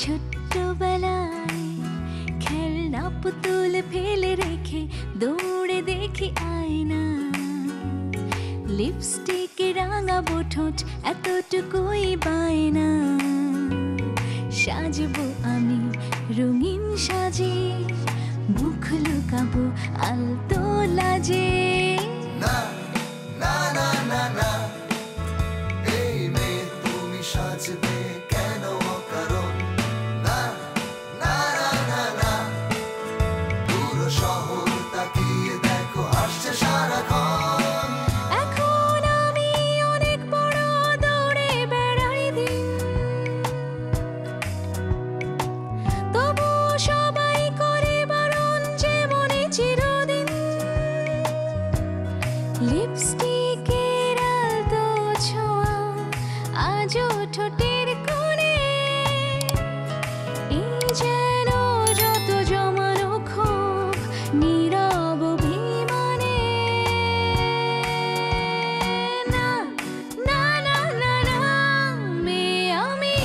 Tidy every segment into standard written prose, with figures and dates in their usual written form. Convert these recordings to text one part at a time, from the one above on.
ছোট্টবেলায় খেলনা পুতুল ফেলে রেখে দৌড়ে দেখি আয়না, লিপস্টিকে রাঙাবো ঠোঁট এতটুকুই বায়না, সাজবো আমি রঙিন সাজে, মুখ লুকাবো আলতো লাজে। না না না না না, এই মেয়ে তুমি সাজবে কেন কারণ? না না না না না, পুরো শহর তাকিয়ে দেখো হাসছে সারাক্ষণ। এখন আমি অনেক বড়, দৌড়ে বেড়াই দিন, তবু সবাই করে বারণ যে মনে চিরদিন। লিপস্টিকের আলতো ছোঁয়া আজও ঠোঁটের কোণে, এই যেন যত জমানো ক্ষোভ নীরব অভিমানে। না না না না না, মেয়ে আমি।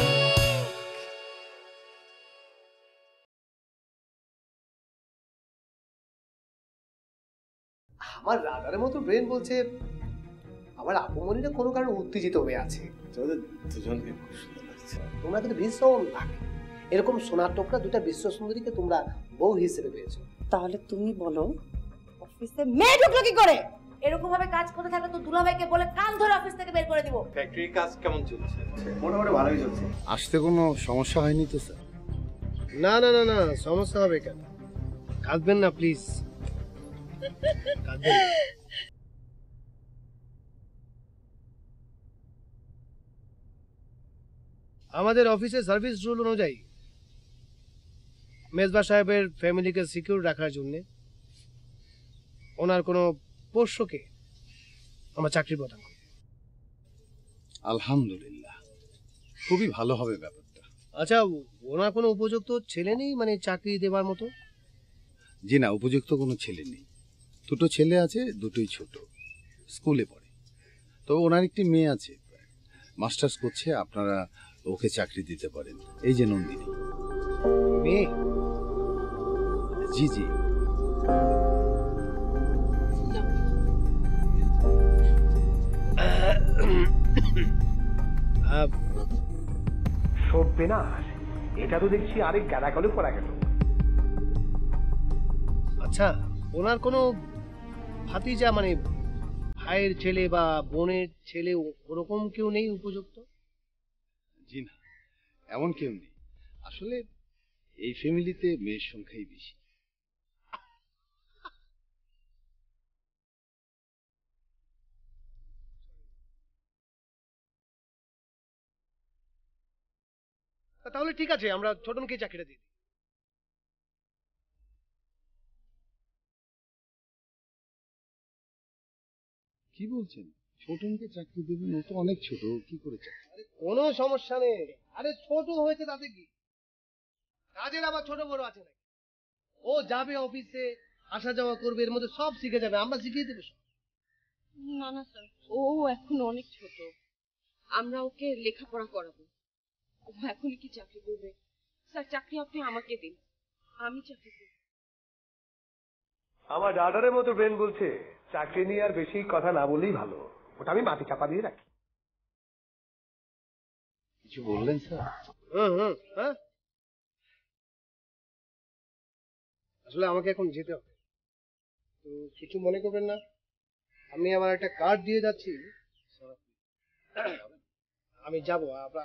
আমার রাডারের মতো ব্রেন বলছে আমার আপমনিটা কোনো কারণে উত্তেজিত হয়ে আছে। তোমাদের দুজনকে খুব সুন্দর লাগছে। তোমরা কিন্তু ভীষণ ভাগ্য, এরকম সোনার টোকরা দুটা বিশ্ব সুন্দরীকে তোমরা বউ হিসেবে পেয়েছো। তাহলে তুমি বলো অফিসে মেয়ে ঢুকলো কি করে? এরকম ভাবে কাজ করতে থাকলে তো দুলাভাইকে বলে কান ধরে অফিস থেকে বের করে দিব। ফ্যাক্টরির কাজ কেমন চলছে? মোটামুটি ভালোই চলছে। আসতে কোনো সমস্যা হয়নি তো স্যার? না না না না, সমস্যা হবে কেন? কাঁদবেন না প্লিজ, কাঁদবেন না। আমাদের অফিসে সার্ভিস রুল অনুযায়ী মেজবা সাহেবের ফ্যামিলিকে সিকিউর রাখার জন্য ওনার কোনো পোষ্যকে আমার চাকরি প্রদান করি। আলহামদুলিল্লাহ, খুবই ভালো হবে ব্যাপারটা। আচ্ছা, ওনার কোনো উপযুক্ত ছেলে নেই মানে চাকরি দেবার মতো? জি না, উপযুক্ত কোনো ছেলে নেই। দুটো ছেলে আছে, দুটোই ছোট, স্কুলে পড়ে। তো ওনার একটি মেয়ে আছে, মাস্টার্স করছে। আপনারা ওকে চাকরি দিতে পারেন। এই যে নন্দিনী। মেয়ে? জি জি। সর্বনাশ, এটা তো দেখছি আরেক গ্যালাকলে পড়া গেল। আচ্ছা, ওনার কোনো ভাতিজা মানে ভাইয়ের ছেলে বা বোনের ছেলে ওরকম কেউ নেই উপযুক্ত? জি না, এমন কেউ নেই। আসলে এই ফ্যামিলিতে মেয়ের সংখ্যাই বেশি। তাহলে ঠিক আছে, আমরা ছোটনকে চাকরিটা দিই। কি বলছেন? ছোটনকে চাকরি দেবেন? ও তো অনেক ছোট, কি করে চাকরি? কোনো সমস্যা নেই। আরে ছোট হয়েছে তাতে কি, কাজের আবার ছোট বড় আছে নাকি? ও যাবে অফিসে, আসা যাওয়া করবে, এর মধ্যে সব শিখে যাবে, আমরা শিখিয়ে দেবো সব। না না স্যার, ও এখন অনেক ছোট, আমরা ওকে লেখাপড়া করাবো। ও এখনই কি চাকরি করবে? স্যার, চাকরি আপনি আমাকে দিন, আমি চাকরি করব। আমার রাডারের মতো ব্রেন বলছে চাকরি নিয়ে আর বেশি কথা না বললেই ভালো। ওটা আমি মাটি চাপা দিয়ে রাখি। কিছু বললেন স্যার? হ্যাঁ, আসলে আমাকে এখন যেতে হবে, তো কিছু মনে করবেন না। আমি আমার একটা কার্ড দিয়ে যাচ্ছি, আমি যাবো। আপনার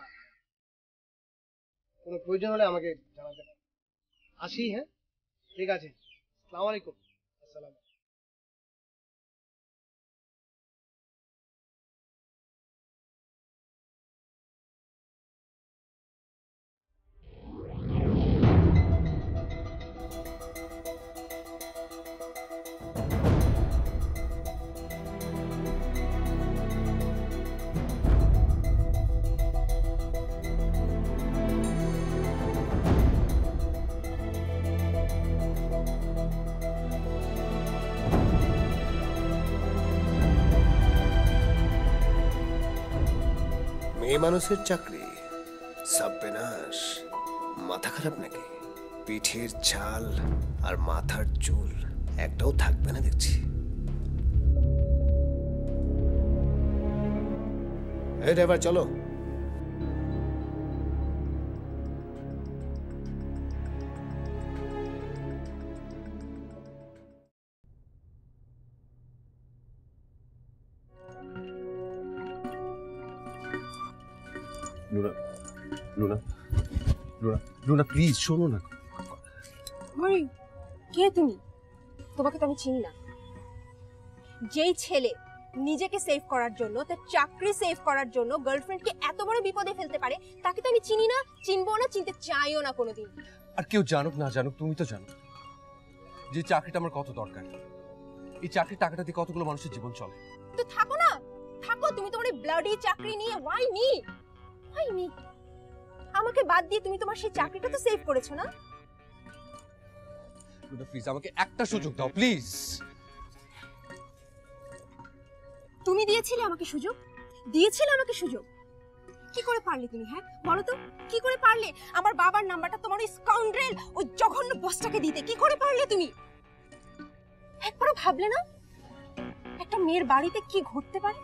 কোনো প্রয়োজন হলে আমাকে জানাতে পারেন। আসি? হ্যাঁ, ঠিক আছে। আসসালামু আলাইকুম। আসসালাম। মেয়ে মানুষের চাকরি সর্বনাশ। মাথা খারাপ নাকি? পিঠের ছাল আর মাথার চুল একটাও থাকবে না দেখছি। এই ড্রাইভার চলো। লুনা লুনা লুনা লুনা প্লিজ শোনো না। মরি, কে তুমি? তোমাকে তো আমি চিনি না। যেই ছেলে নিজেকে সেভ করার জন্য, তার চাকরি সেভ করার জন্য গার্লফ্রেন্ডকে এত বড় বিপদে ফেলতে পারে, তাকে তো আমি চিনি না, চিনবো না, চিনতে চাইও না কোনোদিন। আর কেউ জানুক না জানুক, তুমি তো জানো যে চাকরিটা আমার কত দরকার। এই চাকরির টাকাটা দিয়ে কতগুলো মানুষের জীবন চলে। তো থাকো না, থাকো। তুমি তোমার ব্লাডি চাকরি নিয়ে ওয়াই মি? আমাকে বাদ দিয়ে তুমি তোমার সেই চাকরিটা তো সেভ করেছো না? প্লিজ আমাকে একটা সুযোগ দাও প্লিজ। তুমি দিয়েছিলে আমাকে সুযোগ, দিয়েছিলে আমাকে সুযোগ। কি করে পারলে তুমি? হ্যাঁ বলো তো, কি করে পারলে আমার বাবার নাম্বারটা তোমার ওই স্কাউন্ড্রেল, ওই জঘন্য বসটাকে দিতে? কি করে পারলে তুমি? একবারও ভাবলে না একটা মেয়ের বাড়িতে কি ঘটতে পারে?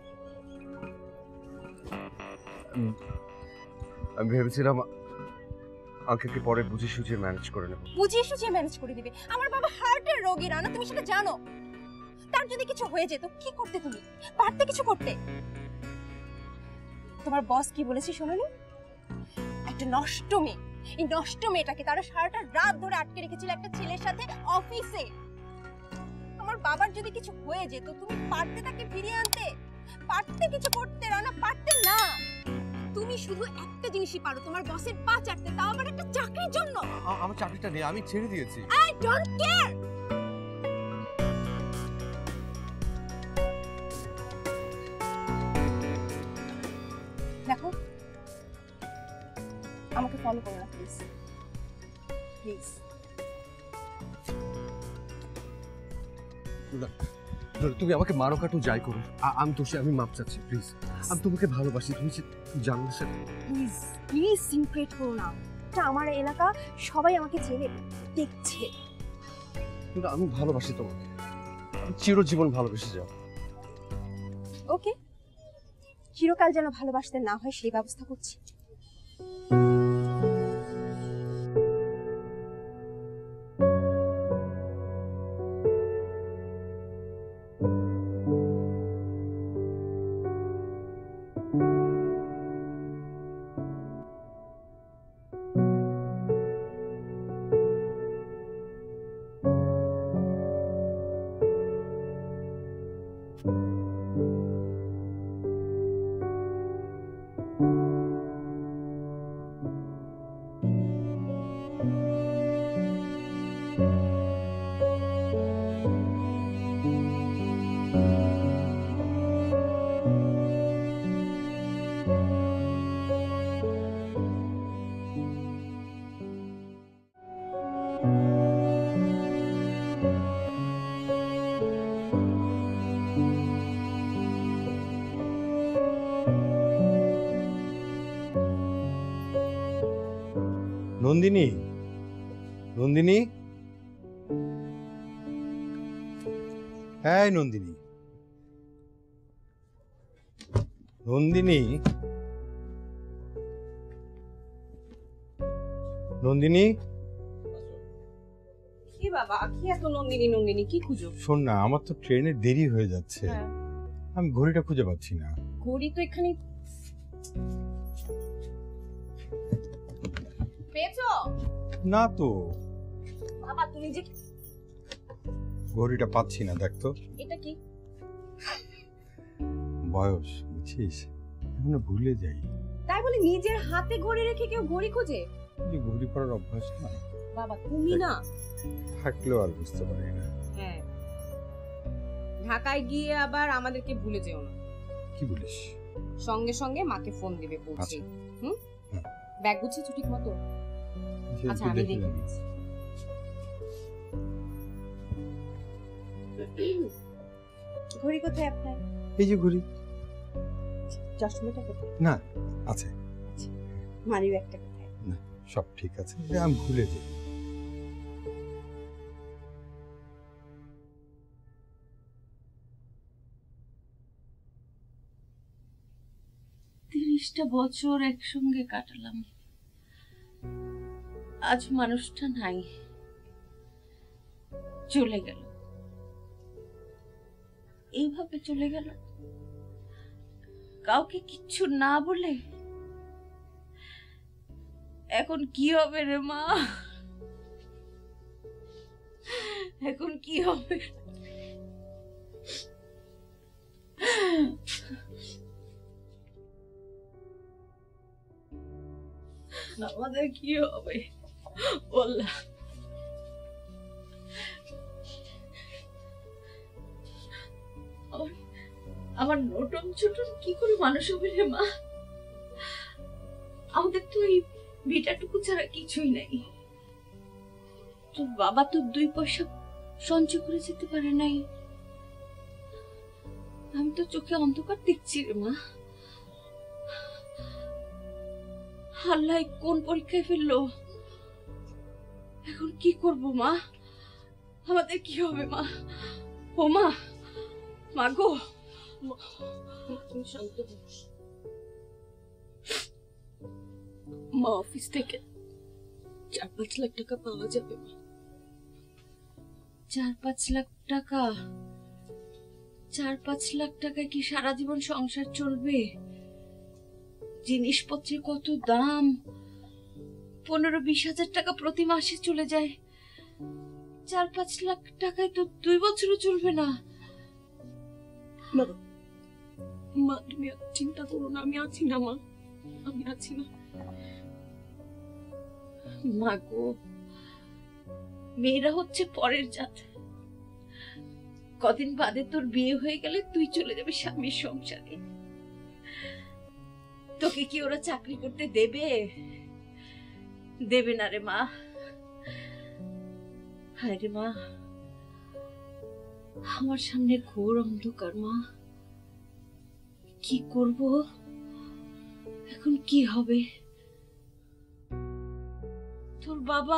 আমি ভেবেছিলাম আঙ্কেলকে পরে বুঝিয়ে সুঝিয়ে ম্যানেজ করে নেব। বুঝিয়ে সুঝিয়ে ম্যানেজ করে দিবে? আমার বাবা হার্টের রোগী না, তুমি সেটা জানো। তার যদি কিছু হয়ে যেত কি করতে তুমি? পারতে কিছু করতে? তোমার বস কি বলেছে শোনোনি? একটা নষ্ট মেয়ে, এই নষ্ট মেয়েটাকে তারা সারাটা রাত ধরে আটকে রেখেছিল একটা ছেলের সাথে অফিসে। আমার বাবার যদি কিছু হয়ে যেত তুমি পারতে তাকে ফিরিয়ে আনতে? পারতে কিছু করতে? রানা পারতে না। তুমি শুধু একটা জিনিসই পারো, তোমার বসের পা চাটতে, তাও আবার একটা চাকরির জন্য। আমার চাকরিটা নেই, আমি ছেড়ে দিয়েছি। I don't care. দেখো, আমাকে ফলো করো না প্লিজ, প্লিজ। তুমি আমাকে মারো কাটো যাই করো, আমি দোষী, আমি মাপ চাচ্ছি প্লিজ। আমি তোমাকে ভালোবাসি, তুমি জানো সেটা। প্লিজ প্লিজ সিনক্রেট করো না। এটা আমার এলাকা, সবাই আমাকে চেনে, দেখছে। কিন্তু আমি ভালোবাসি তোমাকে, আমি চিরজীবন ভালোবেসে যাও। ওকে, চিরকাল যেন ভালোবাসতে না হয় সেই ব্যবস্থা করছি। নন্দিনী, নন্দিনী, হ্যাঁ নন্দিনী, নন্দিনী, নন্দিনী। কি বাবা, কি এত নন্দিনী নন্দিনী, কি খুঁজো? শোন না, আমার তো ট্রেনের দেরি হয়ে যাচ্ছে, আমি ঘড়িটা খুঁজে পাচ্ছি না। ঘড়ি তো এখানে পেয়েছো না তো বাবা, তুমি যে ঘড়িটা পাচ্ছি না, দেখ তো। এটা কি? বয়স বুঝছিস, এখনো ভুলে যাই। তাই বলে নিজের হাতে ঘড়ি রেখে কেউ ঘড়ি খোঁজে? যে ঘড়ি পরার অভ্যাস না বাবা, তুমি না থাকলেও আর বুঝতে পারি না। হ্যাঁ, ঢাকায় গিয়ে আবার আমাদেরকে ভুলে যেও না। কি বলিস? সঙ্গে সঙ্গে মাকে ফোন দিবে পৌঁছে। হুম, ব্যাগ গুছিয়েছো ঠিক মতো? আচ্ছা, আমি দেখে নিচ্ছি। ঘড়ি কোথায় আপনার? এই যে ঘড়ি। চশমাটা কোথায়? না, আছে। মানি ব্যাগটা কোথায়? না, সব ঠিক আছে, আমি ভুলে যাই। টা বছর একসঙ্গে কাটালাম, আজ মানুষটা নাই, চলে গেল। এইভাবে চলে গেল, কাউকে কিচ্ছু না বলে। এখন কি হবে রে মা, এখন কি হবে? আমাদের কি হবে বললা? আমার নটন ছোটন কি করে মানুষ হবে রে মা? আমাদের তো এই বিটাটুকু ছাড়া কিছুই নাই। তোর বাবা তো 2 পয়সা সঞ্চয় করে যেতে পারে নাই। আমি তো চোখে অন্ধকার দেখছি রে মা। আল্লাহ কোন পরীক্ষায় ফেললো, এখন কি করব মা? আমাদের কি হবে মা? ও মা, মা গো, তুমি শান্ত হও। মা অফিস থেকে 4-5 লাখ টাকা পাওয়া যাবে মা। 4-5 লাখ টাকা? 4-5 লাখ টাকায় কি সারা জীবন সংসার চলবে? জিনিসপত্রের কত দাম, 15-20 হাজার টাকা প্রতি মাসে চলে যায়। 4-5 লাখ টাকায় তো 2 বছরও চলবে না। মা তুমি চিন্তা করো না, আমি আছি না মা, আমি আছি না। মা গো, মেয়েরা হচ্ছে পরের জাত। কদিন বাদে তোর বিয়ে হয়ে গেলে তুই চলে যাবি স্বামীর সংসারে। তোকে কি ওরা চাকরি করতে দেবে? দেবে না রে মা। হায় রে মা, আমার সামনে ঘোর অন্ধকার মা। কি করব এখন, কি হবে? তোর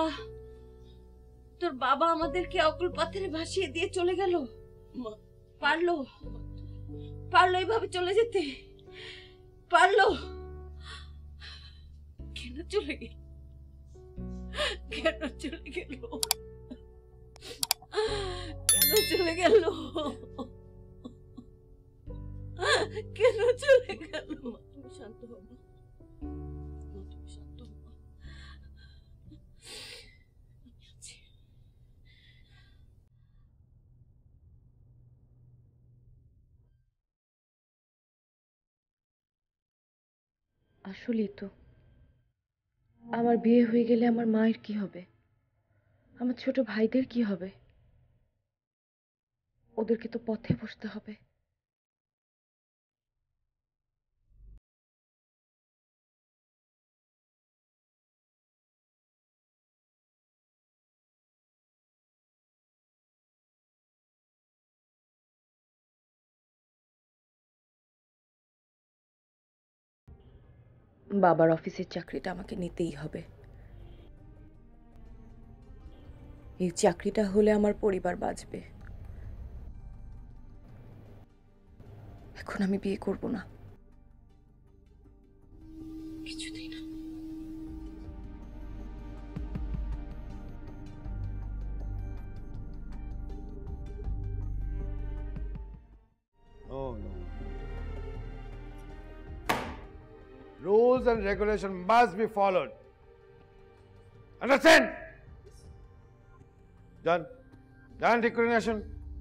বাবা আমাদেরকে অকল পাথরে ভাসিয়ে দিয়ে চলে গেল। পারলো এভাবে চলে যেতে? পারলো? কেন চলে গেল? কেন চলে গেল? কেন চলে গেল? কেন চলে গেল? তুমি শান্ত হও না, তুমি শান্ত হও। আসলেই তো, আমার বিয়ে হয়ে গেলে আমার মায়ের কি হবে? আমার ছোট ভাইদের কি হবে? ওদেরকে তো পথে বসতে হবে। বাবার অফিসের চাকরিটা আমাকে নিতেই হবে। এই চাকরিটা হলে আমার পরিবার বাঁচবে। এখন আমি বিয়ে করব না, কিছুতেই না। Rules and regulations must be followed. Understand? Done. Done declination.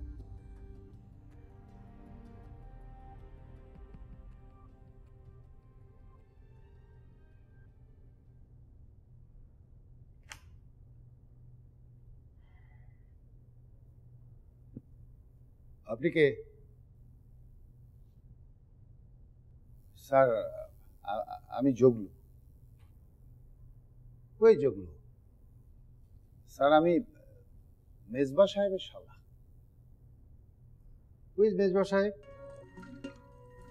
আপনি কে? স্যার, আমি জগলু। ওই জগলু স্যার, আমি মেজবা সাহেবের শালা। ওই মেজবা সাহেব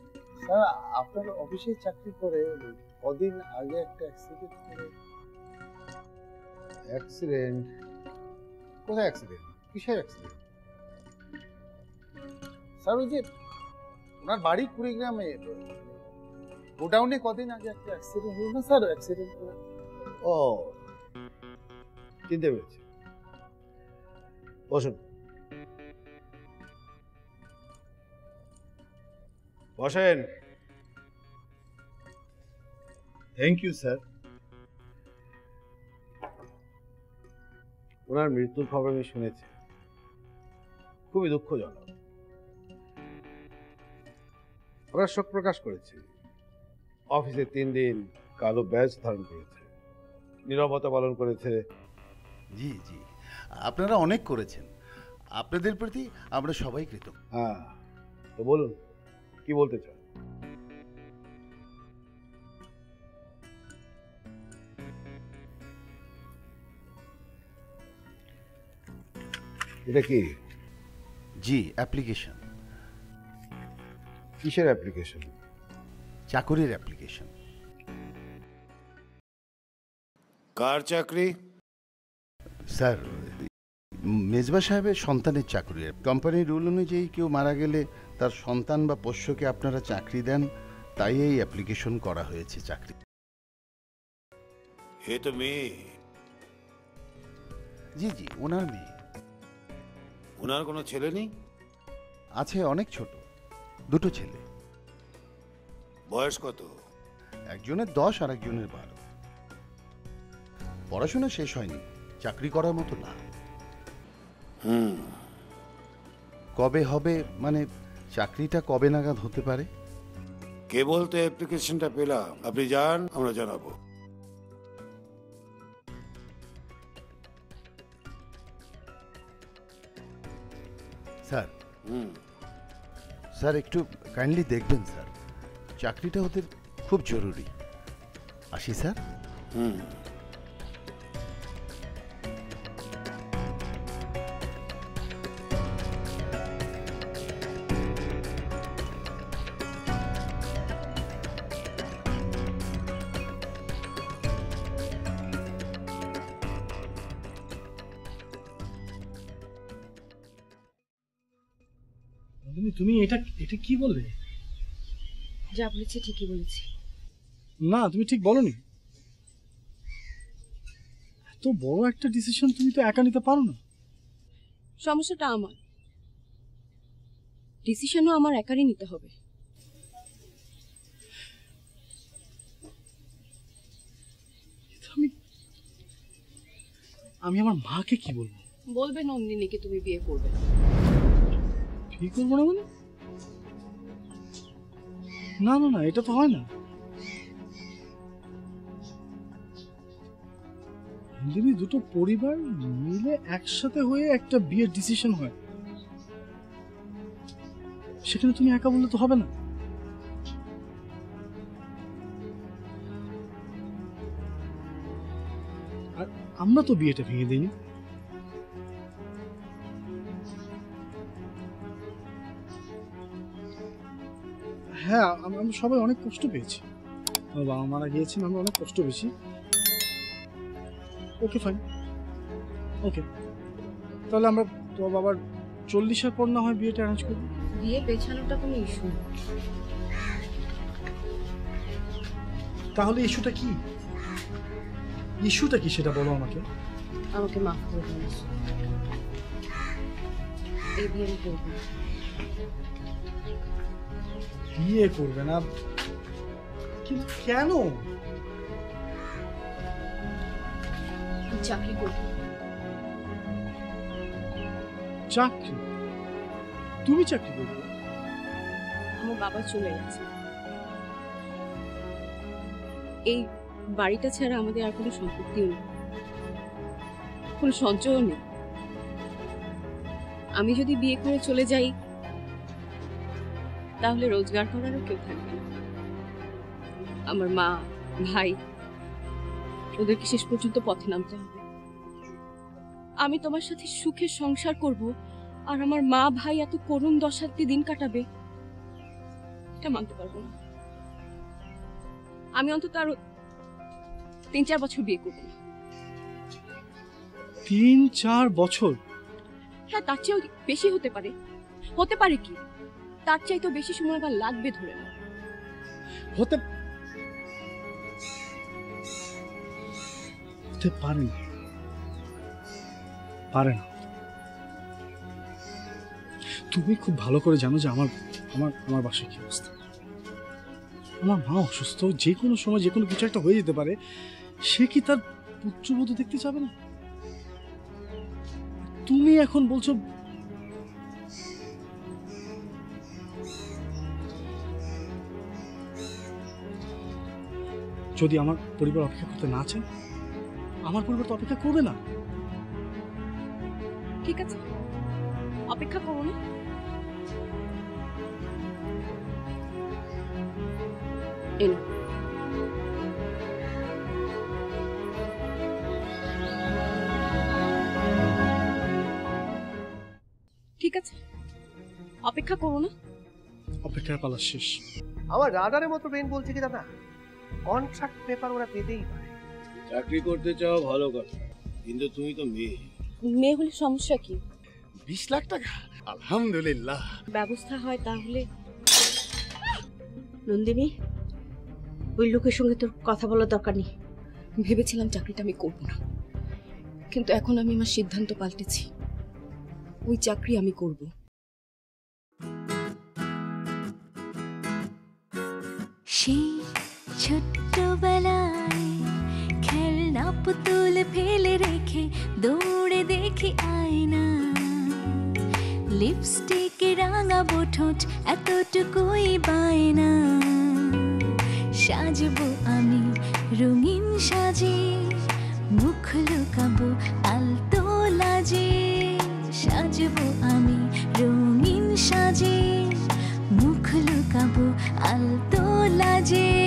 স্যার, আপনার অফিসে চাকরি করে কদিন আগে একটা অ্যাক্সিডেন্ট করে অ্যাক্সিডেন্ট? কোথায় অ্যাক্সিডেন্ট? কিসের অ্যাক্সিডেন্ট? স্যার ওই যে ওনার বাড়ি কুড়িগ্রামে, গোডাউনে কদিন আগে একটা অ্যাক্সিডেন্ট হলো না স্যার? অ্যাক্সিডেন্ট করে। ও, চিনতে পেরেছি। বসুন বসেন। Thank you sir. ওনার মৃত্যুর খবর আমি শুনেছি, খুবই দুঃখজনক। আমরা শোক প্রকাশ করেছি। অফিসে 3 দিন কালো ব্যাজ ধারণ করেছে, নীরবতা পালন করেছে। জি জি, আপনারা অনেক করেছেন, আপনাদের প্রতি আমরা সবাই কৃতজ্ঞ। হ্যাঁ, তো বলুন কি বলতে চান? এটা কি? জি, অ্যাপ্লিকেশন। কিসের অ্যাপ্লিকেশন? চাকুরির অ্যাপ্লিকেশন। কার চাকরি? স্যার, মেজবা সাহেবের সন্তানের চাকরি। কোম্পানির রুল অনুযায়ী কেউ মারা গেলে তার সন্তান বা পোষ্যকে আপনারা চাকরি দেন, তাই এই অ্যাপ্লিকেশন করা হয়েছে চাকরি। এ তো মেয়ে। জি জি, ওনার মেয়ে। ওনার কোনো ছেলে নেই? আছে, অনেক ছোট, 2 ছেলে। বয়স কত? একজনের 10 আর একজনের 12। পড়াশোনা শেষ হয়নি, চাকরি করার মতো না। কবে হবে, মানে চাকরিটা কবে নাগাদ হতে পারে? কেবল তো অ্যাপ্লিকেশনটা পেলাম, আপনি যান, আমরা জানাবো। স্যার, স্যার একটু কাইন্ডলি দেখবেন স্যার, চাকরিটা ওদের খুব জরুরি। আসি স্যার। তুমি এটা এটা কি বললে? যা বলেছি ঠিকই বলেছি। না, তুমি ঠিক বলনি। এত বড় একটা ডিসিশন তুমি তো একা নিতে পারো না। সমস্যাটা আমার, ডিসিশনও আমার একারই নিতে হবে। আমি আমার মাকে কি বলবো? বলবে নন্দিনীকে তুমি বিয়ে করবে। কি করবো না মানে? না না না, এটা তো হয় না। নন্দিনী, দুটো পরিবার মিলে একসাথে হয়ে একটা বিয়ের ডিসিশন হয়, সেখানে তুমি একা বললে তো হবে না। আর আমরা তো বিয়েটা ভেঙে দিইনি। হ্যাঁ, আমরা সবাই অনেক কষ্ট পেয়েছি। আমার বাবা মারা গিয়েছেন, আমরা অনেক কষ্ট পেয়েছি। ওকে ফাইন, ওকে, তাহলে আমরা তোমার বাবার 40-এর পর না হয় বিয়েটা অ্যারেঞ্জ করবো। বিয়ে পেছানোটা কোনো ইস্যু না। তাহলে ইস্যুটা কি? ইস্যুটা কি সেটা বলো আমাকে। আমাকে মাফ করে দিন, এই বিয়ে আমি করবো না। বিয়ে করবে না? কিন্তু কেন? চাকরি করবো। চাকরি? তুমি চাকরি করবে? আমার বাবা চলে গেছে, এই বাড়িটা ছাড়া আমাদের আর কোনো সম্পত্তিও নেই, কোনো সঞ্চয়ও নেই। আমি যদি বিয়ে করে চলে যাই তাহলে রোজগার করারও কেউ থাকবে না। আমার মা ভাই ওদেরকে শেষ পর্যন্ত পথে নামতে হবে। আমি তোমার সাথে সুখে সংসার করব আর আমার মা ভাই এত করুণ দশাতে দিন কাটাবে, এটা মানতে পারবো না। আমি অন্তত আরো 3-4 বছর বিয়ে করবো না। 3-4 বছর? হ্যাঁ, তার চেয়েও বেশি হতে পারে। হতে পারে কি, তার চাইতেও বেশি সময় আবার লাগবে ধরে না। হতে পারে না, পারে না। তুমি খুব ভালো করে জানো যে আমার আমার আমার বাসায় কি অবস্থা। আমার মা অসুস্থ, যে কোনো সময় যে কোনো কিছু একটা হয়ে যেতে পারে। সে কি তার পুত্রবধূ দেখতে যাবে না? তুমি এখন বলছো যদি আমার পরিবার অপেক্ষা করতে না চায়, আমার পরিবার তো অপেক্ষা করবে না। ঠিক আছে, অপেক্ষা করো না। এনো, ঠিক আছে, অপেক্ষা করো না। অপেক্ষার পালা শেষ। আমার রাডারের মতো ব্রেন বলছে কি দাদা, কন্ট্রাক্ট পেপার ওরা পেতেই পারে। চাকরি করতে চাও ভালো কথা, কিন্তু তুমি তো মেয়ে। মেয়ে হলে সমস্যা কি? 20 লাখ টাকা, আলহামদুলিল্লাহ। ব্যবস্থা হয় তাহলে। নন্দিনী, ওই লোকের সঙ্গে তোর কথা বলার দরকার নেই। ভেবেছিলাম চাকরিটা আমি করব না, কিন্তু এখন আমি আমার সিদ্ধান্ত পাল্টেছি। ওই চাকরি আমি করব। সেই ছোট্টবেলায় খেলনা পুতুল ফেলে রেখে দৌড়ে দেখি আয়না, লিপস্টিক রাঙাবো ঠোঁট এতটুকুই বায়না, সাজবো আমি রঙিন সাজে, মুখ লুকাবো আলতো লাজে, সাজবো আমি রঙিন সাজে, মুখ লুকাবো আলতো লাজে।